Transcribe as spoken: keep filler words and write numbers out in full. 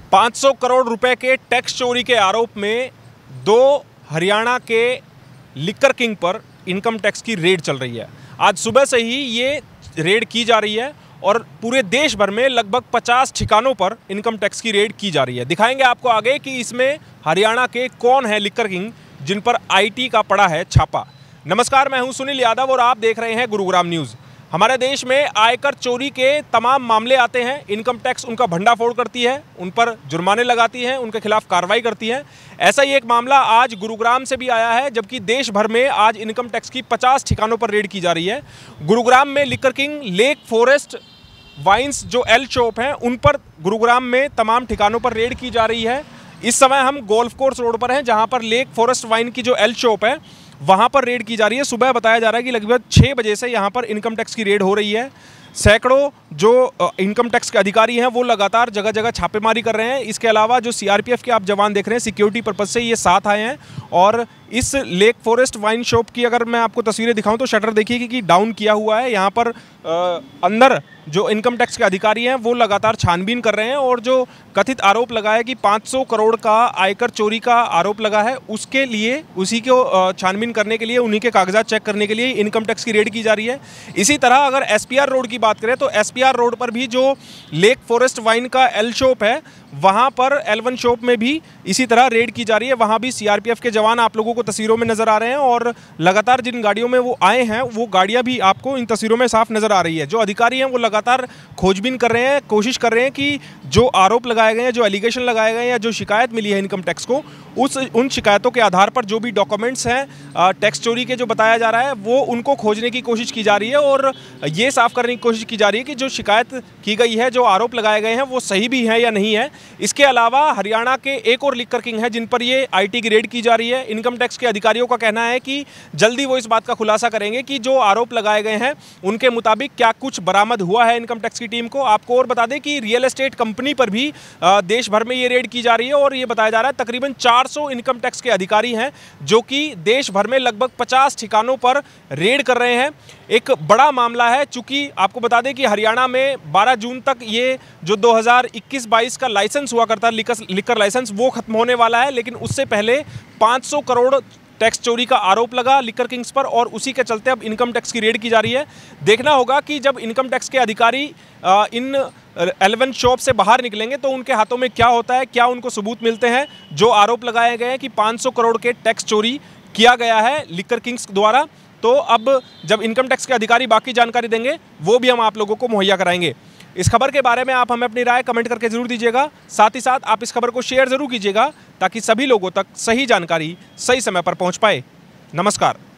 पाँच सौ करोड़ रुपए के टैक्स चोरी के आरोप में दो हरियाणा के लिकर किंग पर इनकम टैक्स की रेड चल रही है। आज सुबह से ही ये रेड की जा रही है और पूरे देश भर में लगभग पचास ठिकानों पर इनकम टैक्स की रेड की जा रही है। दिखाएंगे आपको आगे कि इसमें हरियाणा के कौन है लिकर किंग जिन पर आईटी का पड़ा है छापा। नमस्कार, मैं हूं सुनील यादव और आप देख रहे हैं गुरुग्राम न्यूज़। हमारे देश में आयकर चोरी के तमाम मामले आते हैं। इनकम टैक्स उनका भंडाफोड़ करती है, उन पर जुर्माने लगाती है, उनके खिलाफ कार्रवाई करती है। ऐसा ही एक मामला आज गुरुग्राम से भी आया है, जबकि देश भर में आज इनकम टैक्स की पचास ठिकानों पर रेड की जा रही है। गुरुग्राम में liquor king, lake forest wines जो एल शॉप हैं, उन पर गुरुग्राम में तमाम ठिकानों पर रेड की जा रही है। इस समय हम गोल्फ कोर्स रोड पर हैं, जहां पर लेक फॉरेस्ट वाइन की जो एल शॉप है वहां पर रेड की जा रही है। सुबह बताया जा रहा है कि लगभग छः बजे से यहां पर इनकम टैक्स की रेड हो रही है। सैकड़ों जो इनकम टैक्स के अधिकारी हैं वो लगातार जगह जगह छापेमारी कर रहे हैं। इसके अलावा जो सीआरपीएफ के आप जवान देख रहे हैं, सिक्योरिटी पर्पज से ये साथ आए हैं। और इस लेक फॉरेस्ट वाइन शॉप की अगर मैं आपको तस्वीरें दिखाऊं तो शटर देखिए कि डाउन किया हुआ है। यहाँ पर आ, अंदर जो इनकम टैक्स के अधिकारी हैं वो लगातार छानबीन कर रहे हैं और जो कथित आरोप लगा है कि पाँच सौ करोड़ का आयकर चोरी का आरोप लगा है, उसके लिए उसी को छानबीन करने के लिए, उन्हीं के कागजात चेक करने के लिए इनकम टैक्स की रेड की जा रही है। इसी तरह अगर एसपीआर रोड की बात करें तो एसपीआर रोड पर भी जो लेक फॉरेस्ट वाइन का एल शॉप है वहाँ पर एल वन शॉप में भी इसी तरह रेड की जा रही है। वहाँ भी सीआरपीएफ के जवान आप लोगों को तस्वीरों में नजर आ रहे हैं और लगातार जिन गाड़ियों में वो आए हैं वो गाड़ियाँ भी आपको इन तस्वीरों में साफ नजर आ रही है। जो अधिकारी हैं वो लगातार खोजबीन कर रहे हैं, कोशिश कर रहे हैं कि जो आरोप लगाए गए हैं, जो एलिगेशन लगाए गए हैं या जो शिकायत मिली है इनकम टैक्स को, उस उन शिकायतों के आधार पर जो भी डॉक्यूमेंट्स हैं टैक्स चोरी के जो बताया जा रहा है वो उनको खोजने की कोशिश की जा रही है और ये साफ करने की कोशिश की जा रही है कि जो शिकायत की गई है, जो आरोप लगाए गए हैं वो सही भी हैं या नहीं है। इसके अलावा हरियाणा के एक और लिकर किंग है जिन पर ये आईटी की रेड की जा रही है। इनकम टैक्स के अधिकारियों का कहना है कि जल्दी वो इस बात का खुलासा करेंगे कि जो आरोप लगाए गए हैं उनके मुताबिक क्या कुछ बरामद हुआ है इनकम टैक्स की टीम को। आपको और बता दें कि रियल एस्टेट कंपनी पर भी देश भर में ये रेड की जा रही है और ये बताया जा रहा है तकरीबन चार सौ इनकम टैक्स के अधिकारी हैं जो कि देश भर में लगभग पचास ठिकानों पर रेड कर रहे हैं। एक बड़ा मामला है, चूंकि आपको बता दें कि हरियाणा में बारह जून तक ये जो दो हज़ार इक्कीस बाईस का लाइसेंस हुआ करता है, लिकर लाइसेंस, वो खत्म होने वाला है। लेकिन उससे पहले पाँच सौ करोड़ टैक्स चोरी का आरोप लगा लिकर किंग्स पर और उसी के चलते अब इनकम टैक्स की रेड की जा रही है। देखना होगा कि जब इनकम टैक्स के अधिकारी इन एलेवन शॉप से बाहर निकलेंगे तो उनके हाथों में क्या होता है, क्या उनको सबूत मिलते हैं। जो आरोप लगाए गए हैं कि पाँच सौ करोड़ के टैक्स चोरी किया गया है लिकर किंग्स द्वारा, तो अब जब इनकम टैक्स के अधिकारी बाकी जानकारी देंगे वो भी हम आप लोगों को मुहैया कराएंगे। इस खबर के बारे में आप हमें अपनी राय कमेंट करके जरूर दीजिएगा। साथ ही साथ आप इस खबर को शेयर जरूर कीजिएगा ताकि सभी लोगों तक सही जानकारी सही समय पर पहुंच पाए। नमस्कार।